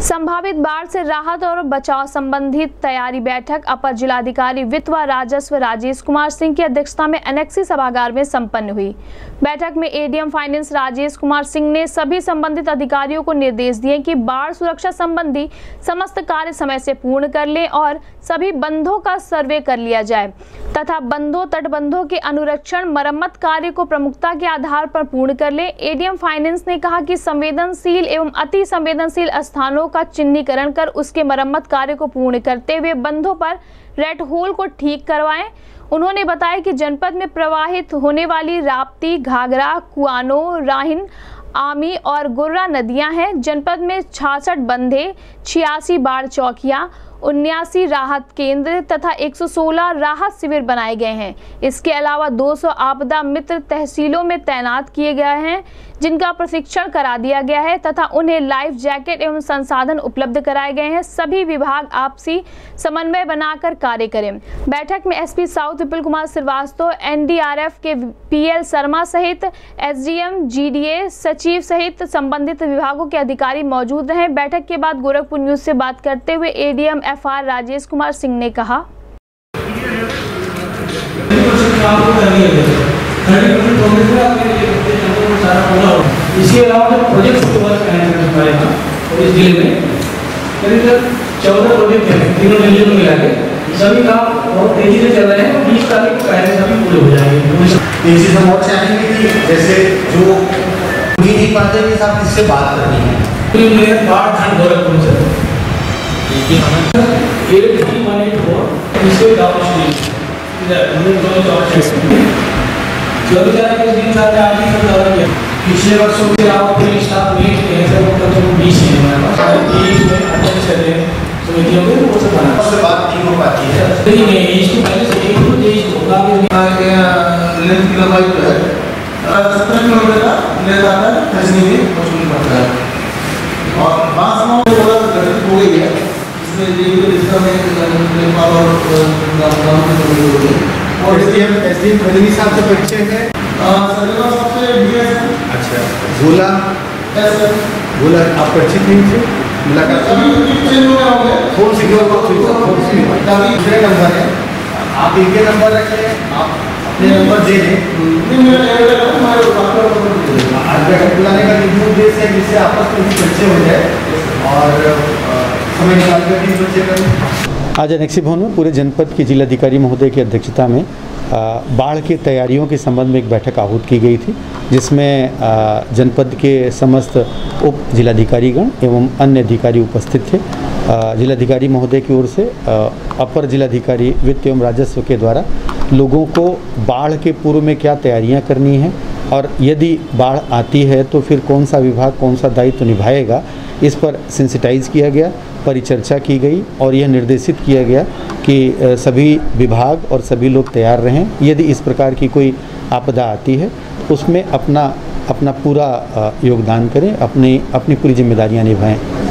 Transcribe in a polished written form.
संभावित बाढ़ से राहत और बचाव संबंधित तैयारी बैठक अपर जिलाधिकारी वित्त व राजस्व राजेश कुमार सिंह की अध्यक्षता में एनेक्सी सभागार में संपन्न हुई। बैठक में एडीएम फाइनेंस राजेश कुमार सिंह ने सभी संबंधित अधिकारियों को निर्देश दिए कि बाढ़ सुरक्षा संबंधी समस्त कार्य समय से पूर्ण कर लें और सभी बंधों का सर्वे कर लिया जाए तथा बंधों तटबंधों के अनुरक्षण मरम्मत कार्य को प्रमुखता के आधार पर पूर्ण कर ले। एडीएम फाइनेंस ने कहा कि संवेदनशील एवं अति संवेदनशील स्थानों का चिन्हीकरण कर उसके मरम्मत कार्य को पूर्ण करते हुए बंधों पर रेड होल को ठीक करवाएं। उन्होंने बताया कि जनपद में प्रवाहित होने वाली राप्ती, घाघरा, कुआनो, राहिन, आमी और गुर्रा नदियां हैं। जनपद में 66 बंधे, 86 बाढ़ चौकियां, 79 राहत केंद्र तथा 116 राहत शिविर बनाए गए हैं। इसके अलावा 200 आपदा मित्र तहसीलों में तैनात किए गए हैं जिनका प्रशिक्षण करा दिया गया है तथा उन्हें लाइफ जैकेट एवं संसाधन उपलब्ध कराए गए हैं। सभी विभाग आपसी समन्वय बनाकर कार्य करें। बैठक में SP south Vipul Kumar Shrivastava, NDRF के पीएल शर्मा सहित एसडीएम, जीडीए सचिव सहित संबंधित विभागों के अधिकारी मौजूद रहे। बैठक के बाद गोरखपुर न्यूज से बात करते हुए एडीएम एफआर राजेश कुमार सिंह ने कहा, इसके अलावा जो प्रोजेक्ट के वर्क पड़ेगा और इस जिले में करीब 14 प्रोजेक्ट हैं, तीनों जिलों में मिला के सभी काम बहुत तेजी से चल रहे हैं। 20 तारीख को पहले सभी पूरे हो जाएंगे। तेजी से बहुत चाहेंगे कि जैसे जो भी नहीं पाते हैं साहब इससे बात करनी है। मेरे बाढ़ धान गोरखपुर से देखिए हमें 83184 इसके डाउन स्ट्रीम पिछले वर्षों के अलावा पूरे स्टाफ मीट के हैं सब कम से कम 20 हैं हमारे पास। 30 में अटेंड कर रहे हैं समितियों में वो सब बना उससे बात नहीं हो पाती है। नहीं इसको पहले से एक तो देश होगा कि लेंथ की लंबाई जो है 17 किलोमीटर का ले जाता है खसनी में मौजूद पड़ता है और बांस में थोड़ा गठित हो गई है। इसमें ये इसका में नेपाल और गांव में हो गई और एसडीएम खजनी साहब से परिचय है। सरगना सबसे डीएस है। अच्छा बोला बोला आप परिचित नहीं थे मुलाकात फोन सिग्नल दूसरे नंबर है आप इनके नंबर रखें आप अपने नंबर दे दें बुलाने का उद्देश्य है जिससे आपस में परिचय हो जाए और समय निकाल कर भी परिचय करें। आज एनेक्सी भवन में पूरे जनपद के जिलाधिकारी महोदय की अध्यक्षता में बाढ़ की तैयारियों के संबंध में एक बैठक आहूत की गई थी जिसमें जनपद के समस्त उप जिलाधिकारीगण एवं अन्य अधिकारी उपस्थित थे। जिलाधिकारी महोदय की ओर से अपर जिलाधिकारी वित्त एवं राजस्व के द्वारा लोगों को बाढ़ के पूर्व में क्या तैयारियां करनी है और यदि बाढ़ आती है तो फिर कौन सा विभाग कौन सा दायित्व निभाएगा, इस पर सेंसिटाइज किया गया, परिचर्चा की गई और यह निर्देशित किया गया कि सभी विभाग और सभी लोग तैयार रहें। यदि इस प्रकार की कोई आपदा आती है उसमें अपना पूरा योगदान करें, अपनी पूरी जिम्मेदारियां निभाएं।